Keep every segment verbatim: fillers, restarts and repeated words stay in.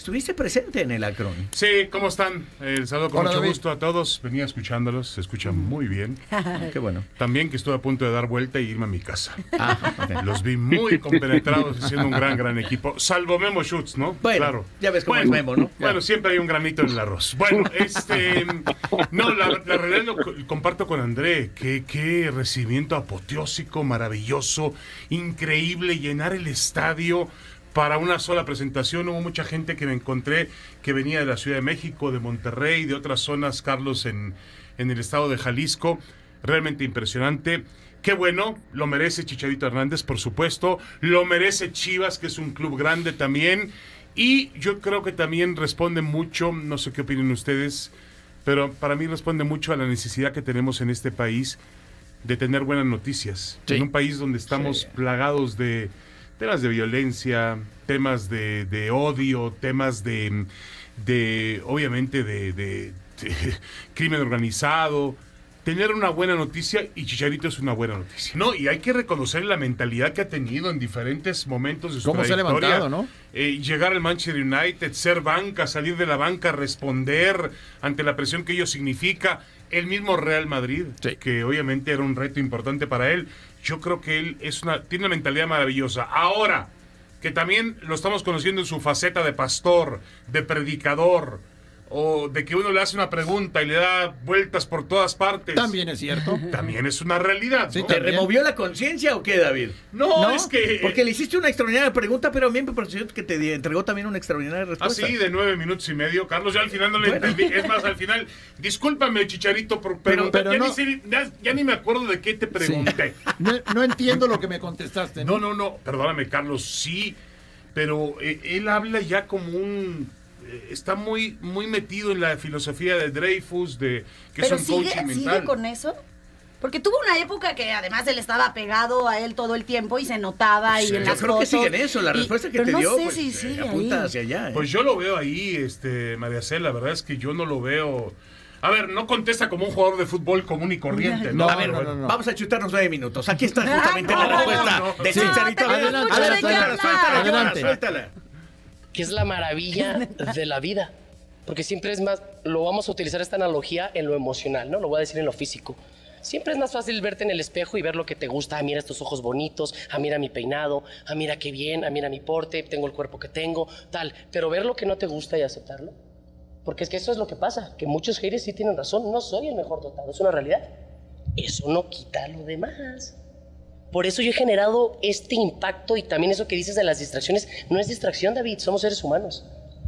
estuviste presente en el Akron. Sí, ¿cómo están? El saludo con Hola, mucho David. gusto a todos. Venía escuchándolos, se escuchan muy bien. Qué bueno. También que estuve a punto de dar vuelta y irme a mi casa. Ah, ok. Los vi muy compenetrados, haciendo un gran, gran equipo. Salvo Memo Schutz, ¿no? Bueno, claro. ya ves cómo Bueno, es Memo, ¿no? Ya. Bueno, siempre hay un granito en el arroz. Bueno, este... No, la, la realidad lo co- comparto con André. Qué, qué recibimiento apoteósico, maravilloso, increíble, llenar el estadio para una sola presentación. Hubo mucha gente que me encontré que venía de la Ciudad de México, de Monterrey, de otras zonas, Carlos, en, en el estado de Jalisco. Realmente impresionante. Qué bueno, lo merece Chicharito Hernández, por supuesto. Lo merece Chivas, que es un club grande también. Y yo creo que también responde mucho, no sé qué opinen ustedes, pero para mí responde mucho a la necesidad que tenemos en este país de tener buenas noticias. Sí. En un país donde estamos Sí. plagados de temas de violencia, temas de, de odio, temas de, de obviamente, de, de, de crimen organizado. Tener una buena noticia, y Chicharito es una buena noticia, ¿no? Y hay que reconocer la mentalidad que ha tenido en diferentes momentos de su ¿Cómo se ha trayectoria. levantado, no? Eh, llegar al Manchester United, ser banca, salir de la banca, responder ante la presión que ello significa. El mismo Real Madrid, Sí. que obviamente era un reto importante para él. Yo creo que él es una, tiene una mentalidad maravillosa. Ahora, que también lo estamos conociendo en su faceta de pastor, de predicador, o de que uno le hace una pregunta y le da vueltas por todas partes. También es cierto. También es una realidad, Sí, ¿no? ¿Te también. removió la conciencia o qué, David? No, es que... Porque le hiciste una extraordinaria pregunta, pero a mí me pareció que te di- entregó también una extraordinaria Ah, respuesta. sí, de nueve minutos y medio. Carlos, ya al final no le Bueno. entendí. Es más, al final, discúlpame, Chicharito, por Pero- preguntar. pero ya, no- ni sé- ya- ya ni me acuerdo de qué te pregunté. No, no entiendo lo que me contestaste. No, no, no, perdóname, Carlos, sí, pero eh, él habla ya como un... eh, está muy, muy metido en la filosofía de Dreyfus, de que Pero es un sigue, coaching sigue mental. con eso. Porque tuvo una época que además él estaba pegado a él todo el tiempo y se notaba Sí, y en yo las Creo que fotos. sigue en eso, la y- respuesta que pero te no dio sé pues, si eh, sigue apunta ahí. hacia allá. ¿eh? Pues yo lo veo ahí, este, María Cel, la verdad es que yo no lo veo... A ver, no contesta como un jugador de fútbol común y corriente, ¿no? No, A ver, no, no, no. vamos a chutarnos nueve minutos. Aquí está justamente no, la no, respuesta no, no. de Sí. Chicharito. No, Adelante, tenemos mucho de adelante, qué suéltala, hablar. suéltala, Adelante. suéltala. Que es la maravilla de la vida. Porque siempre es más, lo vamos a utilizar esta analogía en lo emocional, ¿no? Lo voy a decir en lo físico. Siempre es más fácil verte en el espejo y ver lo que te gusta. Ah, mira estos ojos bonitos, ah, mira mi peinado, ah, mira qué bien, ah, mira mi porte, tengo el cuerpo que tengo, tal. Pero ver lo que no te gusta y aceptarlo. Porque es que eso es lo que pasa, que muchos haters sí tienen razón, no soy el mejor dotado, es una realidad. Eso no quita lo demás. Por eso yo he generado este impacto y también eso que dices de las distracciones, no es distracción, David, somos seres humanos.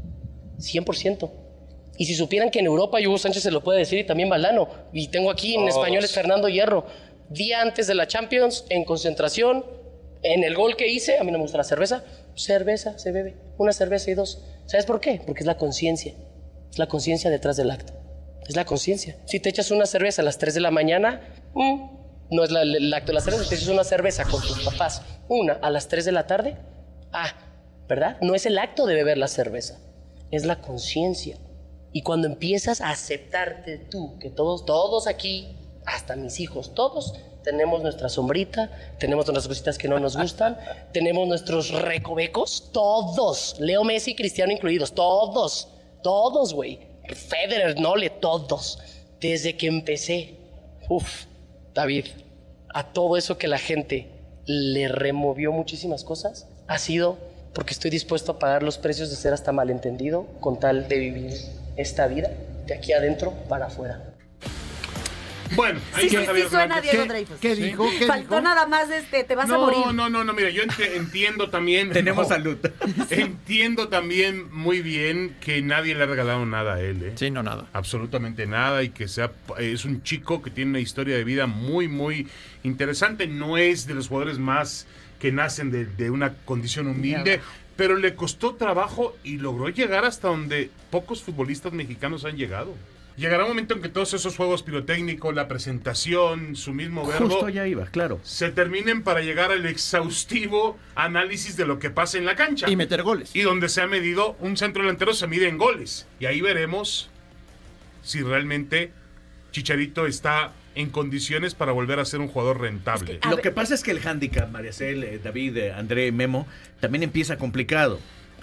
cien por ciento. Y si supieran que en Europa, y Hugo Sánchez se lo puede decir, y también Valdano, y tengo aquí en español es Fernando Hierro, día antes de la Champions, en concentración, en el gol que hice, a mí no me gusta la cerveza, cerveza se bebe, una cerveza y dos. ¿Sabes por qué? Porque es la conciencia, es la conciencia detrás del acto, es la conciencia. Si te echas una cerveza a las tres de la mañana, mm, no es la- el acto de la cerveza, si te echas una cerveza con tus papás, una a las tres de la tarde, ah, ¿verdad? No es el acto de beber la cerveza, es la conciencia. Y cuando empiezas a aceptarte tú, que todos, todos aquí, hasta mis hijos, todos tenemos nuestra sombrita, tenemos nuestras cositas que no nos gustan, tenemos nuestros recovecos, todos, Leo Messi, Cristiano incluidos, todos, todos, güey, Federer, Nole, todos, desde que empecé, uff, David, a todo eso que la gente le removió muchísimas cosas, ha sido porque estoy dispuesto a pagar los precios de ser hasta malentendido con tal de vivir esta vida de aquí adentro para afuera. Bueno, ahí Sí, sí, está sí, Javier suena Hernández. Diego ¿Qué, Dreyfus. qué dijo? ¿Qué Faltó dijo? nada más este, te vas a No, morir. no, no, no, mira, yo ent- entiendo también... Tenemos no, salud. Entiendo también muy bien que nadie le ha regalado nada a él, ¿eh? Sí, no, nada. Absolutamente nada, y que sea es un chico que tiene una historia de vida muy, muy interesante. No es de los jugadores más que nacen de, de una condición humilde, pero le costó trabajo y logró llegar hasta donde pocos futbolistas mexicanos han llegado. Llegará un momento en que todos esos juegos pirotécnicos, la presentación, su mismo verbo, Justo ya iba, claro. se terminen para llegar al exhaustivo análisis de lo que pasa en la cancha. Y meter goles. Y donde se ha medido, un centro delantero se mide en goles. Y ahí veremos si realmente Chicharito está en condiciones para volver a ser un jugador rentable. Es que, A Lo ver- que pasa es que el hándicap, Mariacel, eh, David, eh, André, Memo, también empieza complicado.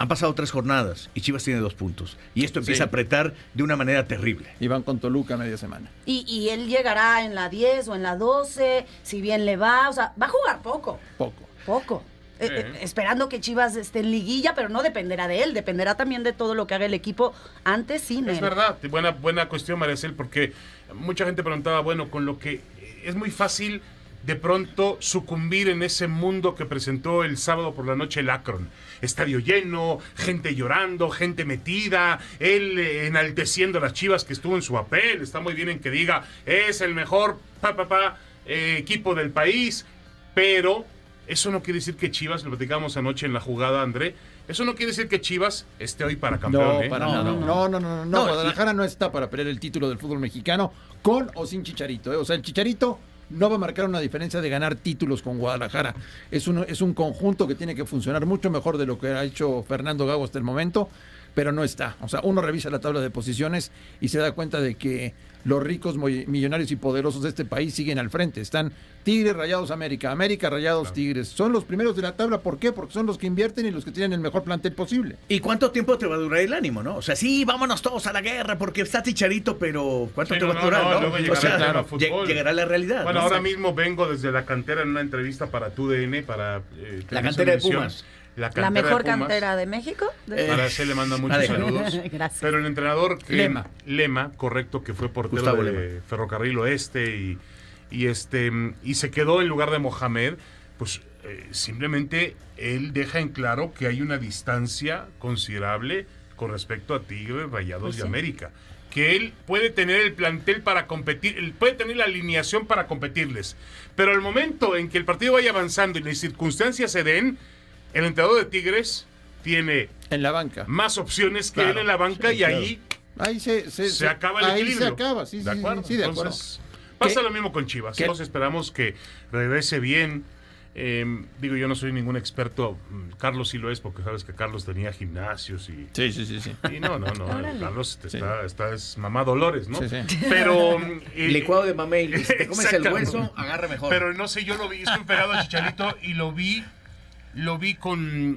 Han pasado tres jornadas y Chivas tiene dos puntos. Y esto empieza Sí. a apretar de una manera terrible. Y van con Toluca media semana. Y, y él llegará en la diez o en la doce, si bien le va, o sea, va a jugar poco, Poco. poco. Eh, eh, esperando que Chivas esté en liguilla, pero no dependerá de él, dependerá también de todo lo que haga el equipo antes sin él. Es verdad, buena, buena cuestión, Maricel, porque mucha gente preguntaba, bueno, con lo que es muy fácil de pronto sucumbir en ese mundo que presentó el sábado por la noche el Akron. Estadio lleno, gente llorando, gente metida, él eh, enalteciendo a las Chivas, que estuvo en su papel, está muy bien en que diga, es el mejor pa, pa, pa, eh, equipo del país, pero eso no quiere decir que Chivas, lo platicábamos anoche en la jugada, André, eso no quiere decir que Chivas esté hoy para campeón. No, ¿eh? para No, nada. no, No, no. no, no, no, no. No, Guadalajara no está para pelear el título del fútbol mexicano con o sin Chicharito. ¿eh? O sea, el Chicharito no va a marcar una diferencia de ganar títulos con Guadalajara. Es un, es un conjunto que tiene que funcionar mucho mejor de lo que ha hecho Fernando Gago hasta el momento, pero no está. O sea, uno revisa la tabla de posiciones y se da cuenta de que los ricos, millonarios y poderosos de este país siguen al frente. Están Tigres, Rayados, América, América, Rayados, claro. Tigres. Son los primeros de la tabla. ¿Por qué? Porque son los que invierten y los que tienen el mejor plantel posible. ¿Y cuánto tiempo te va a durar el ánimo, no? O sea, sí, vámonos todos a la guerra porque está Chicharito, pero ¿cuánto Sí, te no, va a durar, no, no? luego O llegará sea, el tema claro, fútbol. llegará la realidad. Bueno, ¿no? ahora O sea, mismo vengo desde la cantera en una entrevista para T U D N, para... Eh, La cantera de Televisión. Pumas. La, La cantera mejor de Pumas. cantera de México. De- Eh, Para ese le manda muchos Aleja. saludos. Gracias. Pero el entrenador que, Lema. Lema, correcto, que fue portero Gustavo de Lema. Ferrocarril Oeste y, y este y se quedó en lugar de Mohamed, pues eh, simplemente él deja en claro que hay una distancia considerable con respecto a Tigres, Rayados Pues y sí. América. Que él puede tener el plantel para competir, él puede tener la alineación para competirles. Pero al momento en que el partido vaya avanzando y las circunstancias se den, el entrenador de Tigres tiene En la banca. más opciones que Claro, él en la banca sí, y claro. ahí Ahí se, se, se acaba el ahí equilibrio. se acaba, sí, sí, ¿De acuerdo? sí, de acuerdo. Entonces, pasa ¿Qué? lo mismo con Chivas. ¿Qué? Todos esperamos que regrese bien. Eh, digo, yo no soy ningún experto. Carlos sí lo es, porque sabes que Carlos tenía gimnasios y... Sí, sí, sí, sí. y no, no, no. Órale. Carlos Sí. está, está, es mamá Dolores, ¿no? Sí, sí. Pero... eh, licuado de mamey. Si te comes el exactamente. hueso, agarra mejor. Pero no sé, yo lo vi, estoy pegado a Chicharito y lo vi, lo vi con...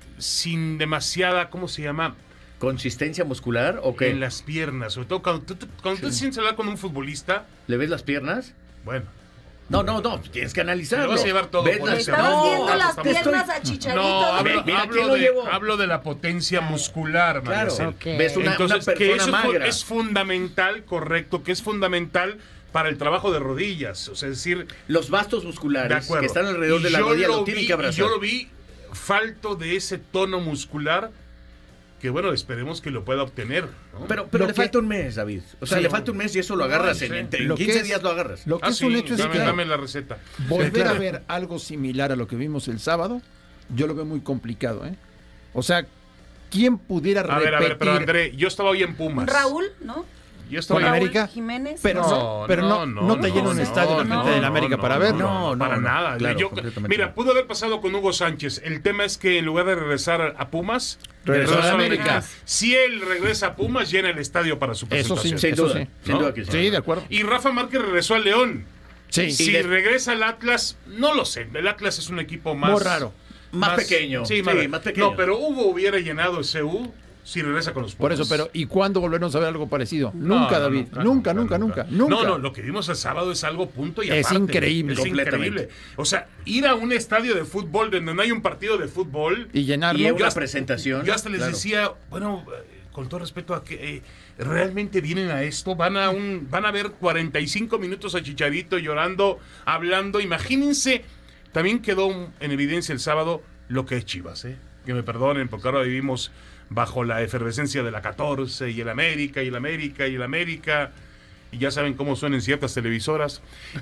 sin demasiada, ¿cómo se llama? ¿Consistencia muscular o qué? En las piernas. Sobre todo cuando tú, tú- cuando tú te sientes hablar con un futbolista, ¿Le ves las piernas? bueno... No, no, no, tienes que analizarlo. Te vas a llevar todo ¿Ves por las- Le ese estabas No, viendo Carlos, las estamos- piernas a Chicharito. No, hablo, Mira, hablo ¿quién lo de, llevó? hablo de la potencia muscular, Claro, Maricel. Ok. ves una, Entonces, una que persona eso es fu- magra. es fundamental, correcto, que es fundamental para el trabajo de rodillas. O sea, es decir, Los vastos de musculares acuerdo. que están alrededor Y de la yo rodilla lo lo tienen vi- que abrazar. Yo lo vi falto de ese tono muscular que, bueno, esperemos que lo pueda obtener, ¿no? Pero, pero Lo le que- falta un mes, David. O sea, Sí. le falta un mes y eso lo agarras No, en, sí. en- en Lo que quince es- días lo agarras. Lo que Ah, es sí, un hecho es dame, que dame la receta. volver claro. a ver algo similar a lo que vimos el sábado, yo lo veo muy complicado, ¿eh? O sea, ¿quién pudiera A repetir ver, a ver, pero André, yo estaba hoy en Pumas. Raúl, ¿no? Yo estaba con hoy en- América? Jiménez. Pero No, no, pero no, no, no, te no, llena un no, estadio la no, gente de la no, América no, para no, verlo. No, no, para no, nada. claro, Yo- completamente. mira, pudo haber pasado con Hugo Sánchez. El tema es que en lugar de regresar a Pumas, Regresó regresó a a América. América. Si él regresa a Pumas, llena el estadio para su Eso sí, presentación. Sin eso duda, sí. sin ¿no? duda que sí. Sí, de acuerdo. Y Rafa Márquez regresó a León. Sí, Si de- regresa al Atlas, no lo sé. El Atlas es un equipo más... muy raro. Más pequeño, Sí, sí, más, más pequeño. No, pero Hugo hubiera llenado ese U si regresa con los Por Pumas. eso, pero ¿y cuándo volveremos a ver algo parecido? No, nunca, no, David. Nunca, nunca, nunca, nunca. No, no, lo que vimos el sábado es algo punto y Es aparte. increíble. Es Completamente. increíble. O sea, ir a un estadio de fútbol donde no hay un partido de fútbol. Y llenarlo. Y Yo una hasta- presentación. Yo hasta les claro. decía, bueno, eh, con todo respeto a que eh, realmente vienen a esto, van a un, van a ver cuarenta y cinco minutos a Chicharito llorando, hablando. Imagínense, también quedó un- en evidencia el sábado lo que es Chivas, ¿eh? Que me perdonen, porque ahora vivimos bajo la efervescencia de la catorce y el América y el América y el América. Y ya saben cómo suenan ciertas televisoras.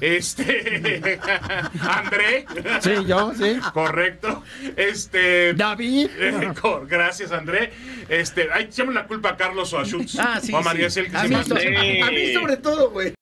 Este. André. Sí, yo, sí. Correcto. Este. David. eh, cor- gracias, André. Este, ahí echamos la culpa a Carlos o a Schutz. Ah, sí, o a María sí. Cel, que A se mí, manda. so- a mí sobre todo, güey.